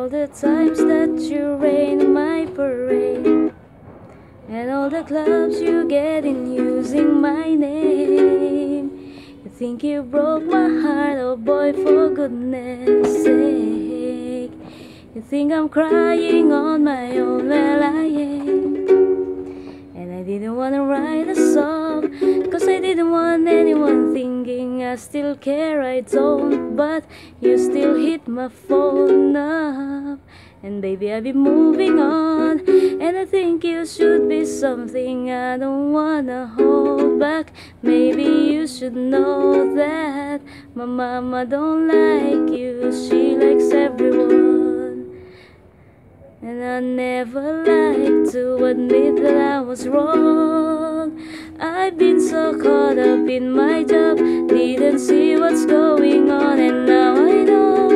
all the times that you rain on my parade, and all the clubs you get in using my name. You think you broke my heart, oh boy, for goodness sake. You think I'm crying on my own, well I ain't. And I didn't wanna write a song, cause I didn't want anyone thinking I still care, I don't. But you still hit my phone up, and baby I've been moving on. And I think you should be something I don't wanna hold back. Maybe you should know that my mama don't like you, she likes everyone. And I never like to admit that I was wrong. I've been so caught up in my job, didn't see what's going on, and now I know